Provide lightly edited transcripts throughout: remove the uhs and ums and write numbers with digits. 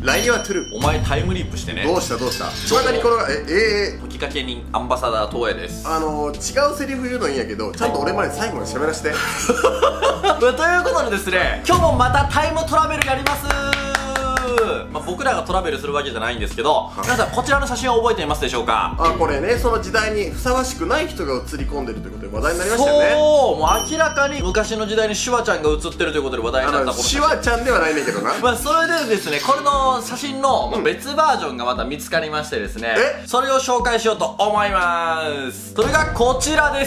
LINE はトゥルお前タイムリープしてね。 どうしたどうした。巷にこれが時かけ人アンバサダー東映です。 違うセリフ言うのいいんやけど、ちゃんと俺まで最後まで喋らせて。 ということでですね、今日もまたタイムトラベルやります。僕らがトラベルするわけじゃないんですけど、皆さんこちらの写真を覚えていますでしょうか？ これね、その時代にふさわしくない人が写り込んでるということで話題になりましたよね。 そう、もう明らかに昔の時代にシュワちゃんが写ってるということで話題になったこのシュワちゃんではないねんけどな。 それでですね、これの写真の別バージョンがまた見つかりましてですね、それを紹介しようと思います。それがこちらです。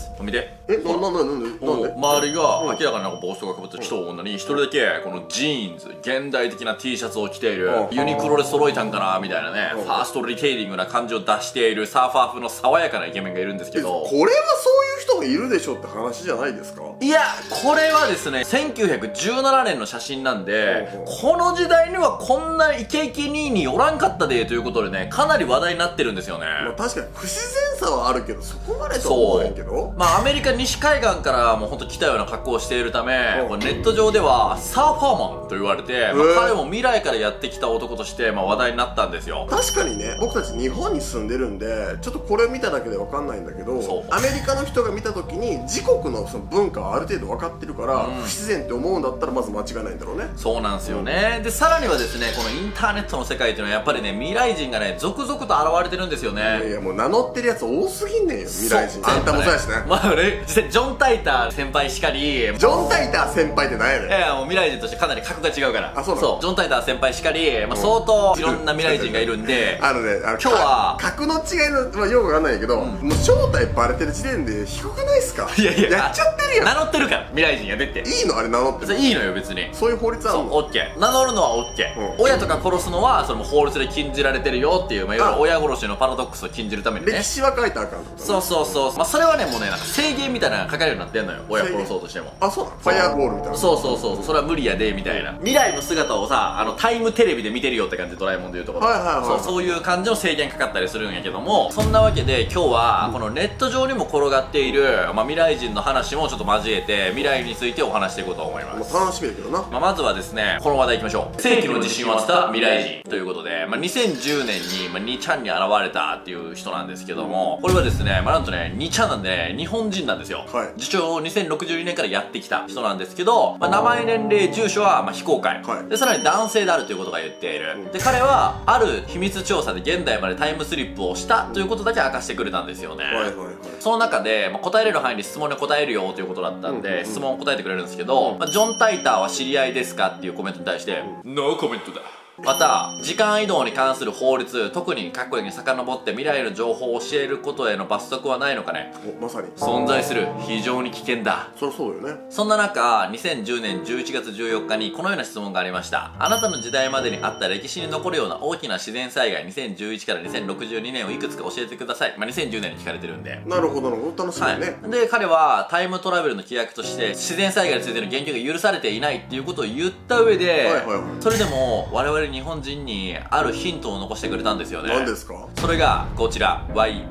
見て。 なんで周りが明らかになんか帽子とかかぶってる人を女に一人だけこのジーンズ、現代的な T シャツを着ている、ユニクロで揃えたんかなみたいなね、ファーストリテイリングな感じを出しているサーファー風の爽やかなイケメンがいるんですけど、 これはそういう人がいるでしょって話じゃないですか？ いや、これはですね、1917年の写真なんで、この時代にはこんなイケイケニーにおらんかったでということでね、かなり話題になってるんですよね。 確かに不自然さはあるけど、そこまでとは思わへんけど、 アメリカ西海岸からもうほんと来たような格好をしているため、ネット上ではサーファーマンと言われて、彼も未来からやってきた男として話題になったんですよ。 確かにね、僕たち日本に住んでるんで、ちょっとこれを見ただけでわかんないんだけど、アメリカの人が見た時に自国のその文化はある程度分かってるから、不自然って思うんだったらまず間違いないんだろうね。 そうなんですよね。で、さらにはですね、このインターネットの世界っていうのはやっぱりね、未来人がね、続々と現れてるんですよね。 いや、もう名乗ってるやつ多すぎんねんよ、未来人。あんたもそうやしね。 実際ジョン・タイター先輩しかり、 ジョン・タイター先輩って何やねん。 いや、もう未来人としてかなり格が違うから。 そうなの？ ジョン・タイター先輩しかり、相当いろんな未来人がいるんで、 今日は格の違いの、よくわかんないけど、もう正体バレてる時点で低くないっすか？ いやいや、 やっちゃってるやん。 名乗ってるから、未来人が出て。 いいの？あれ名乗ってる。 いいのよ、別に。 そういう法律あるの？ オッケー。名乗るのはオッケー。親とか殺すのは、それも法律で禁じられてるよっていう、いわゆる親殺しのパラドックスを禁じるためにね。 歴史は書いたらあかんってことね。 そう。それはね、もうね、なんか制限みたいなのが書かれるようになってんのよ。親殺そうとしても。 そうなの？ファイアボールみたいな。 そう。それは無理やで、みたいな。未来の姿をさ、タイムテレビで見てるよって感じで、ドラえもんで言うところ。そういう感じの制限かかったりするんやけども、そんなわけで今日は、このネット上にも転がっている、未来人の話もちょっと交えて、未来についてお話していこうと思います。 楽しみだけどな。 まずはですね、この話題いきましょう。世紀の自信を当てた未来人ということで、2010年に、2ちゃんに現れたっていう人なんですけども、これはですね、なんとね、2ちゃんなんでね、日本人なんですよ。自称2062年からやってきた人なんですけど、名前、年齢、住所は非公開。で、さらに男性であるということが言っている。で、彼は、ある秘密調査で現代までタイムスリップをしたということだけ明かしてくれたんですよね。その中で、答えれる範囲で質問に答えるよということだったんで、質問を答えてくれるんですけど、ジョン・タイターは知り合いですかっていうコメントに対して、ノーコメントだ。また、時間移動に関する法律、特に過去に遡って未来の情報を教えることへの罰則はないのかね？ まさに。 存在する。非常に危険だ。 そりゃそうよね。 そんな中、2010年11月14日にこのような質問がありました。あなたの時代までにあった歴史に残るような大きな自然災害2011から2062年をいくつか教えてください。2010年に聞かれてるんで。 なるほど、楽しみね。 で、彼はタイムトラベルの規約として自然災害についての言及が許されていないっていうことを言った上で、それでも我々日本人にあるヒントを残してくれたんですよね。 何ですか？ それがこちら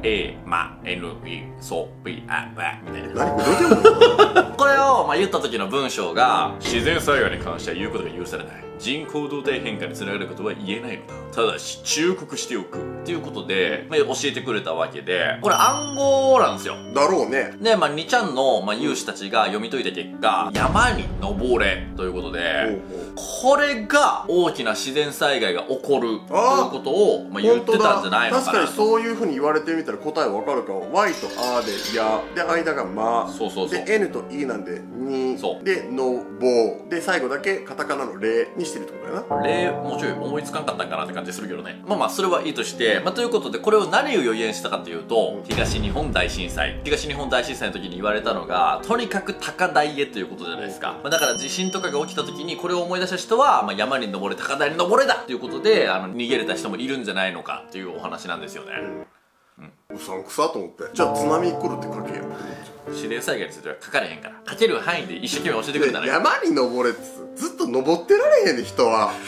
YA-NE ソビアバみたいな。これを言った時の文章が、自然災害に関しては言うことが許されない、人口動態変化につながることは言えないのだ、ただし忠告しておくっていうことで、教えてくれたわけで、これ暗号なんですよ。 だろうね。 で、2ちゃんの、有志たちが読み解いた結果、山に登れということで、これが大きな自然災害が起こるということを、言ってたんじゃないのかな。 確かにそういう風に言われてみたら答えわかるかも。Y とあでやで、間がまで N と E なんでにでのぼで、最後だけカタカナのレにしてるってことだよな。 レもうちょい思いつかんかったんかなって感じするけどね。それはいいとして、ということでこれを何を予言したかというと、東日本大震災の時に言われたのが、とにかく高台へということじゃないですか。だから地震とかが起きた時にこれを思い出した人は、山に登れ、高台に登れだということで逃げれた人もいるんじゃないのかっていうお話なんですよね。 うさんくさと思って。じゃあ津波来るって書けよ。 自然災害については書かれへんから、書ける範囲で一生懸命教えてくれたら。 山に登れってずっと登ってられへんで、人は。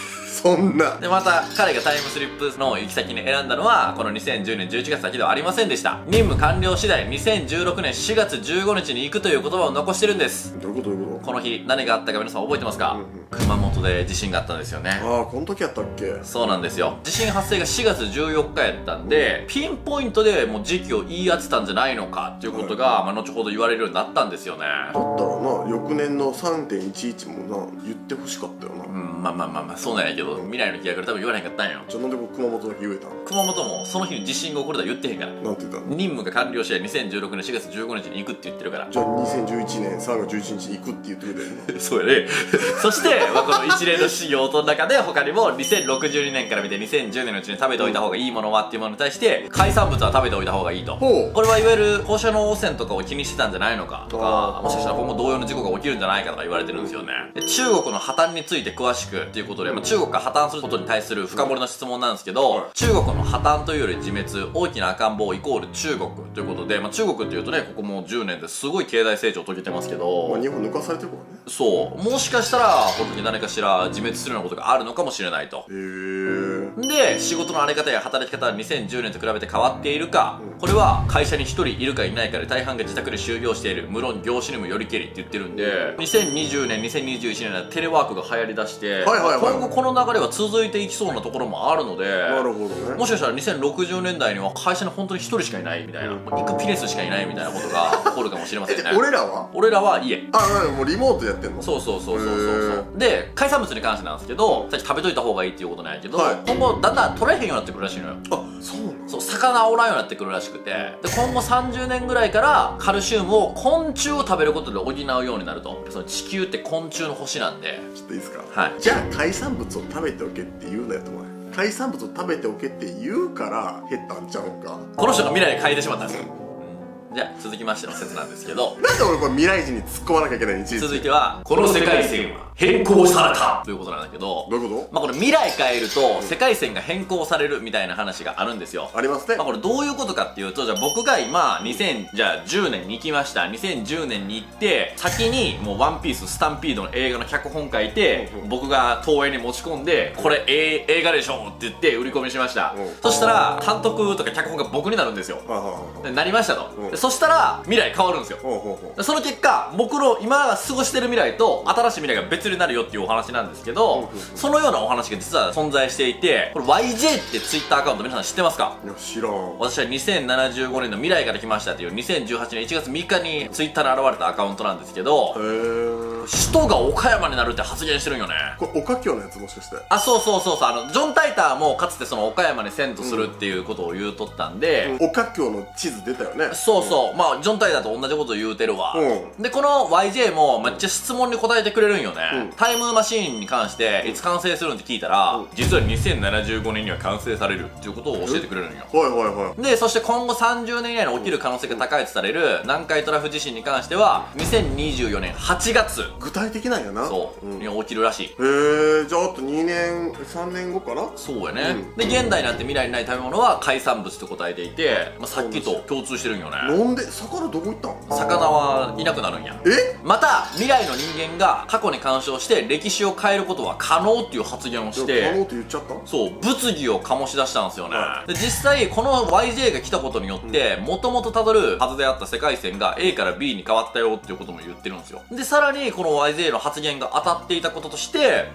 そんな。 で、また彼がタイムスリップの行き先に選んだのはこの2010年11月だけではありませんでした。任務完了次第2016年4月15日に行くという言葉を残してるんです。 どういうことどういうこと？ この日何があったか皆さん覚えてますか？熊本で地震があったんですよね。 ああ、この時やったっけ？ そうなんですよ。地震発生が4月14日やったんで、ピンポイントでもう時期を言い当てたんじゃないのかっていうことが、まあ後ほど言われるようになったんですよね。 だったらな、翌年の 3.11 もな、言ってほしかったよな。 まあそうなんやけど、未来の日やから多分言われへんかったんよ。 なんで僕熊本だけ言えたの？ 熊本もその日に地震が起こるとは言ってへんから。 なんて言ったの？ 任務が完了して2016年4月15日に行くって言ってるから。 じゃあ2011年3月11日に行くって言ってくれたよな。 そうやね。そして、まあ、この一連の仕様の中で他にも2062年から見て2010年のうちに食べておいた方がいいものはっていうものに対して海産物は食べておいた方がいいと。これはいわゆる放射能汚染とかを気にしてたんじゃないのかとか、もしかしたら今後同様の事故が起きるんじゃないかとか言われてるんですよね。で、中国の破綻について詳しくっていうことで、まあ、中国が破綻することに対する深掘りの質問なんですけど、中国の破綻というより自滅、大きな赤ん坊イコール中国ということで、まあ、中国っていうとね、ここもう10年ですごい経済成長を遂げてますけど、 まあ日本抜かされてるからね。 そう、もしかしたら本当に何かしら自滅するようなことがあるのかもしれないと。で、仕事のあり方や働き方は2010年と比べて変わっているか、これは会社に1人いるかいないかで大半が自宅で就業している、無論業種にもよりけりって言ってるんで、2020年2021年はテレワークが流行りだして、今後この流れは続いていきそうなところもあるので、 なるほどね。 もしかしたら2060年代には会社に本当に1人しかいないみたいな、行くピレスしかいないみたいなことが起こるかもしれませんね。 俺らは家。 もうリモートやってんの？ そうで、海産物に関してなんですけど、さっき食べといた方がいいっていうことなんやけど、今後だんだん取れへんようになってくるらしいのよ。 あ、そうなの？ そう、魚おらんようになってくるらしくて、で、今後30年ぐらいからカルシウムを昆虫を食べることで補うようになると。その地球って昆虫の星なんで。 ちょっといいですか？ はい。 じゃあ海産物を食べておけって言うなよと思う。海産物を食べておけって言うから減ったんちゃうんか。 この人が未来に変えてしまったんですよ。じゃあ続きましての説なんですけど、 なんで俺これ未来人に突っ込まなきゃいけないに続いてはこの世界線は変更されたということなんだけど、 どういうこと？ まあこれ未来変えると世界線が変更されるみたいな話があるんですよ。 ありますね。 まあこれどういうことかっていうと、じゃあ僕が今2010年に行きました。2010年に行って先にもうワンピーススタンピードの映画の脚本書いて、僕が東映に持ち込んで、これ映画でしょって言って売り込みしました。そしたら監督とか脚本が僕になるんですよ。でなりましたと。でそしたら未来変わるんですよ。その結果僕の今過ごしてる未来と新しい未来が別になるよっていうお話なんですけど、そのようなお話が実は存在していて、これ YJ ってツイッターアカウント皆さん知ってますか？ いや知らん。 私は2075年の未来から来ましたっていう2018年1月3日にツイッターに現れたアカウントなんですけど、首都が岡山になるって発言してるんよね。 これ岡京のやつもしかして？ あ、そうジョン・タイターもかつてその岡山に遷都するっていうことを言うとったんで、 岡京の地図出たよね。 まあジョン・タイターと同じこと言うてるわ。でこの YJ もめっちゃ質問に答えてくれるんよね。タイムマシーンに関していつ完成するんって聞いたら、実は2075年には完成されるっていうことを教えてくれるんよ。でそして今後30年以内に起きる可能性が高いとされる南海トラフ地震に関しては2024年8月、 具体的なんやな。 に起きるらしい。 じゃああと2年3年後かな。 そうやね。で現代になって未来にない食べ物は海産物と答えていて、さっきと共通してるんよね。 なんで魚どこ行ったん？ 魚はいなくなるんや。また未来の人間が過去に干渉して歴史を変えることは可能っていう発言をして、 可能って言っちゃった？ そう、物議を醸し出したんですよね。で実際この YJ が来たことによってもともとたどるはずであった世界線が A から B に変わったよっていうことも言ってるんですよ。でさらにこの YJ の発言が当たっていたこととして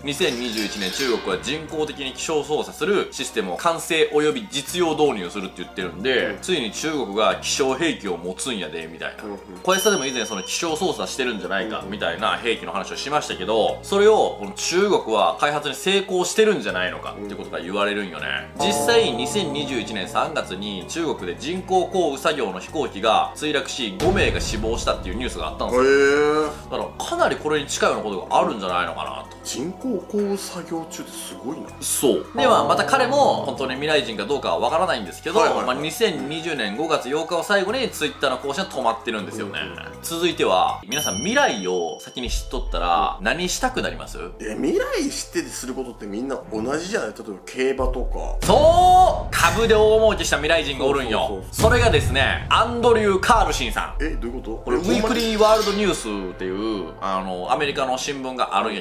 、2021年中国は人工的に気象操作するシステムを完成および実用導入するって言ってるんで、ついに中国が気象兵器を持つんやでみたいな。小林さんでも以前その気象操作してるんじゃないかみたいな兵器の話をしましたけど、それをこの中国は開発に成功してるんじゃないのかっていうことが言われるんよね。実際2021年3月に中国で人工降雨作業の飛行機が墜落し5名が死亡したっていうニュースがあったんですよ。だからかなりこれに近いようなことがあるんじゃないのかなと。 人工降雨作業中ってすごいな。 そうではまた彼も本当に未来人かどうかはわからないんですけど、2020年5月8日を最後にツイッターの更新は止まってるんですよね。続いては皆さん未来を先に知っとったら何したくなります？ 未来知っててすることってみんな同じじゃない？例えば競馬とか。 そう、株で大儲けした未来人がおるんよ。それがですね、アンドリュー・カールシンさん。 どういうこと？ これウィークリーワールドニュースっていうアメリカの新聞があるんやけども、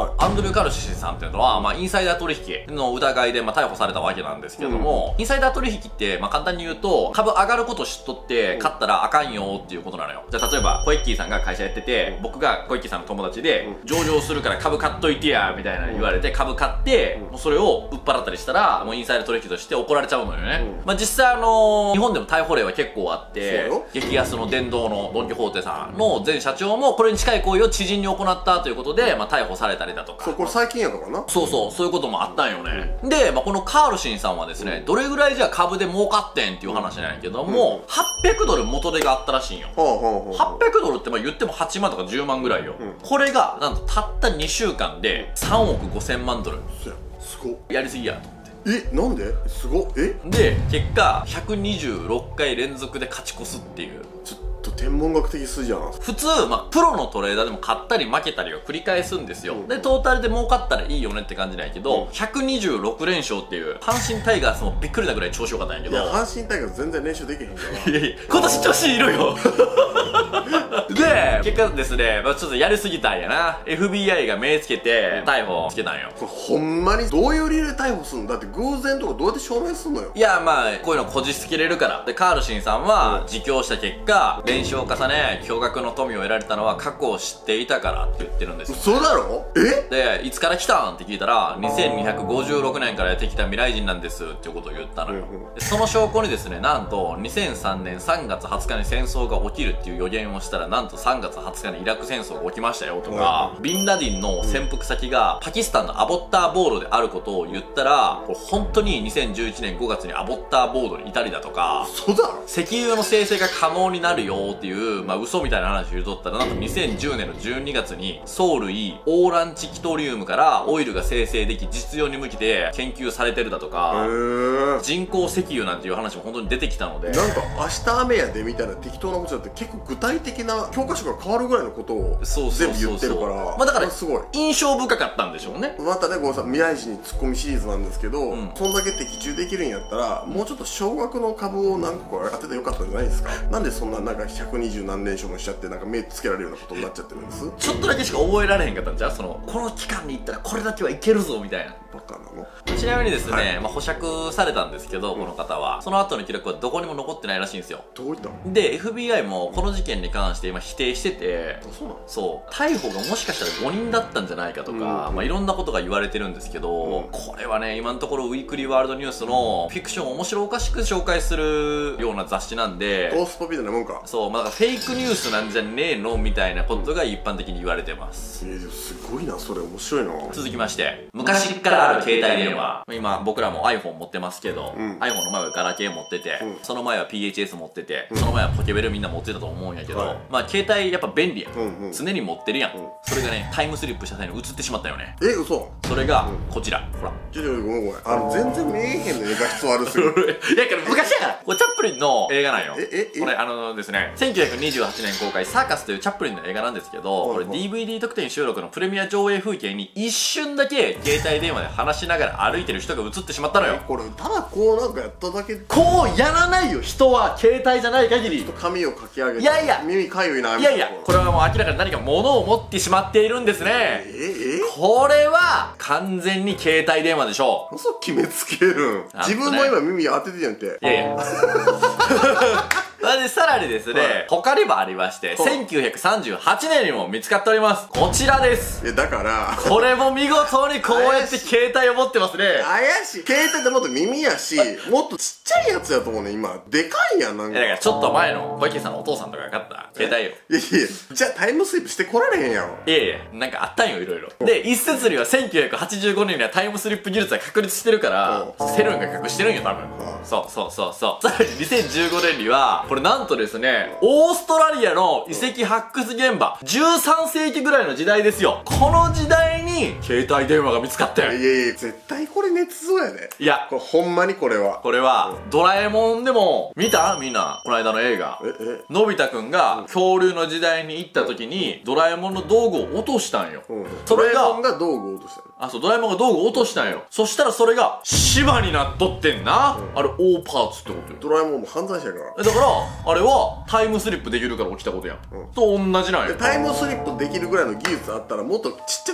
アンドリュー・カルシさんっていうのは、インサイダー取引の疑いで、逮捕されたわけなんですけども、インサイダー取引って、簡単に言うと、株上がること知っとって、買ったらあかんよっていうことなのよ。じゃあ、例えば、コエッキーさんが会社やってて、僕がコエッキーさんの友達で、上場するから株買っといてや、みたいな言われて、株買って、もうそれを売っ払ったりしたら、もうインサイダー取引として怒られちゃうのよね。実際日本でも逮捕例は結構あって、激安の電動のドン・キホーテさんの前社長も、これに近い行為を知人に行ったということで、逮捕されたりだとか。 これ最近やからな。 そういうこともあったんよね。で、このカールシンさんはですね、どれぐらいじゃあ株で儲かってんっていう話なんやけども、800ドル元手があったらしいんよ。800ドルって言っても8万とか10万ぐらいよ。これが、なんとたった2週間で3億5000万ドル。 すごっ。 やりすぎやと。 なんですごっ。 で、結果、126回連続で勝ち越すっていう。 ちょっと天文学的数字やな。 普通、プロのトレーダーでも勝ったり負けたりを繰り返すんですよ。で、トータルで儲かったらいいよねって感じなんやけど、126連勝っていう、阪神タイガースもびっくりなぐらい調子良かったんやけど。 阪神タイガース全然練習できへんから。 今年調子いるよ。で、結果ですね、ちょっとやりすぎたんやな。FBI が目つけて、逮捕つけたんよ。 これほんまにどういう理由で逮捕するの？だって偶然とかどうやって証明すんのよ。 いや、こういうのこじつけれるから。で、カールシンさんは、自供した結果、練習を重ね、巨額の富を得られたのは過去を知っていたからって言ってるんですよ。 嘘だろ？ で、いつから来たんって聞いたら、2256年からやってきた未来人なんですっていうことを言ったのよ。でその証拠にですね、なんと、2003年3月20日に戦争が起きるっていう予言をしたら、なんと3月20日にイラク戦争が起きましたよとか、ビンラディンの潜伏先がパキスタンのアボッターボードであることを言ったら、これ本当に2011年5月にアボッターボードにいたりだとか、 そうだろ？ 石油の生成が可能になるよっていう、嘘みたいな話を言うとったら、なんと2010年の12月に、藻類、オーランチキトリウムからオイルが生成でき、実用に向けて研究されてるだとか、人工石油なんていう話も本当に出てきたので、 なんか明日雨やでみたいな適当なことだって結構具体的な教科書が変わるぐらいのことを全部言ってるから、 だからすごい印象深かったんでしょうね。 またね、このさ、未来人にツッコミシリーズなんですけど、そんだけ的中できるんやったら、もうちょっと少額の株を何個か当ててよかったんじゃないですか？なんでそんななんか120何連勝もしちゃって、なんか目つけられるようなことになっちゃってるんです？ ちょっとだけしか覚えられへんかったんじゃこの期間に行ったらこれだけはいけるぞみたいな。 バカなの？ ちなみにですね、保釈されたんですけど、この方はその後の記録はどこにも残ってないらしいんですよ。 どういったの？ で FBI もこの事件に関して今否定してて、逮捕がもしかしたら5人だったんじゃないかとか、いろんなことが言われてるんですけど、これはね、今のところウィークリーワールドニュースのフィクションを面白おかしく紹介するような雑誌なんで、 トースポみたいなもんか。 そう、フェイクニュースなんじゃねえのみたいなことが一般的に言われてます。 すごいな、それ面白いな。 続きまして、昔からある携帯電話、今僕らも iPhone 持ってますけど、iPhone の前はガラケー持ってて、その前は PHS 持ってて、その前はポケベルみんな持ってたと思うんやけど、携帯やっぱ便利やん、常に持ってるやん、それがね、タイムスリップした際に映ってしまったよね。 嘘？ それがこちら、ほら。 ごめん全然見えへんのに画質悪すぎる。 いやけど昔やから、これチャップリンの映画なんよ。これですね、1928年公開サーカスというチャップリンの映画なんですけど、これ DVD 特典収録のプレミア上映風景に一瞬だけ携帯電話で話しながら歩いてる人が映ってしまったのよ。 これただこうなんかやっただけ、 こうやらないよ、人は携帯じゃない限り。 ちょっと髪をかき上げて、 いやいや耳かゆいな。 いやいや、これはもう明らかに何か物を持ってしまっているんですね。これは完全に携帯電話でしょう。 嘘決めつけるん？自分も今耳当ててんやんて。 いやいやで、さらにですね、他にもありまして、1938年にも見つかっております。こちらです。 だから、 これも見事にこうやって携帯を持ってますね。 怪しい。携帯ってもっと耳やし、もっとちっちゃいやつやと思うね、今。でかいやん、なんか。 だからちょっと前の小池さんのお父さんとかが買った携帯よ。 いやいや、じゃあタイムスリップしてこられへんやろ。 いやいや、なんかあったんよ、いろいろ。で、一説には1985年にはタイムスリップ技術が確立してるから、セルンが隠してるんよ、多分。そう。さらに2015年には、これなんとですね、オーストラリアの遺跡発掘現場、13世紀ぐらいの時代ですよ。この時代に、携帯電話が見つかったよ。 いやいや、絶対これ捏造やで。 いや、 これほんまにこれは。 これは、ドラえもんでも、見たみんな、この間の映画。のび太くんが、恐竜の時代に行った時に、ドラえもんの道具を落としたんよ。 ドラえもんが道具を落としたの？ ドラえもんが道具を落としたんよ。そしたらそれが、芝になっとってんな。あれ、大パーツってことよ。 ドラえもんも犯罪者やから。 だから、あれは、タイムスリップできるから起きたことやん。と同じなんや。 タイムスリップできるぐらいの技術あったら、もっとちっちゃくなってるっ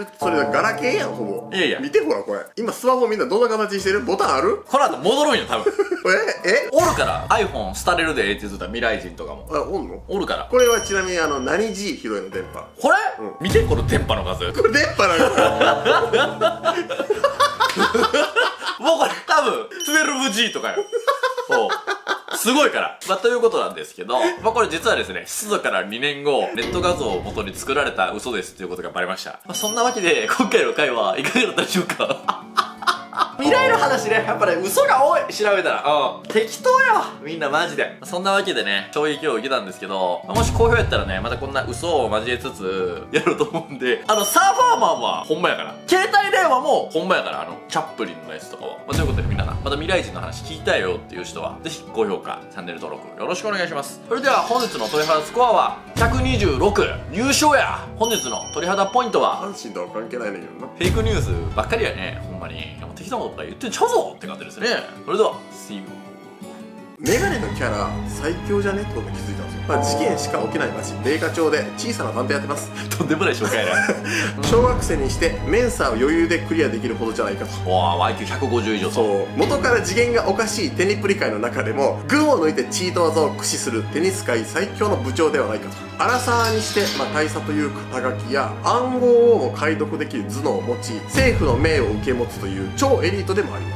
それガラケーやん、ほぼ。 いやいや見てほら、これ。今スマホみんなどんな形にしてる？ボタンある？ この後戻るんよ、多分。 えおるから iPhone 廃れるでって言ってた未来人とかも。 あ、おんの？ おるから。 これはちなみに何 G 広いの電波？ これ、見てこの電波の数。 これ電波なの？ もうこれ多分 12G とかよ。すごいから。ということなんですけど、これ実はですね、出土から2年後、ネット画像を元に作られた嘘ですっていうことがバレました。そんなわけで、今回の回はいかがだったでしょうか？未来の話ね、やっぱね、嘘が多い。調べたら。適当よ。みんなマジで。そんなわけでね、衝撃を受けたんですけど、もし好評やったらね、またこんな嘘を交えつつ、やろうと思うんで、サーファーマンはほんまやから。携帯電話もほんまやから、チャップリンのやつとかは。ということでみんなな、また未来人の話聞いたよっていう人は、ぜひ高評価、チャンネル登録よろしくお願いします。それでは本日の鳥肌スコアは、126。優勝や。本日の鳥肌ポイントは、 阪神とは関係ないねんけどな。 フェイクニュースばっかりやね、ほんまに。適当なこととか言ってんちゃうぞって感じですね。それでは See you。 メガネのキャラ最強じゃねってことに気づいたんですよ。事件しか起きない街米花町で小さな探偵やってます。 とんでもない紹介やな。 小学生にしてメンサーを余裕でクリアできるほどじゃないかと。 わあ IQ150 以上。 そう元から次元がおかしいテニプリ界の中でも群を抜いてチート技を駆使するテニス界最強の部長ではないかと。アラサーにして、大佐という肩書きや暗号をも解読できる頭脳を持ち政府の命を受け持つという超エリートでもあります。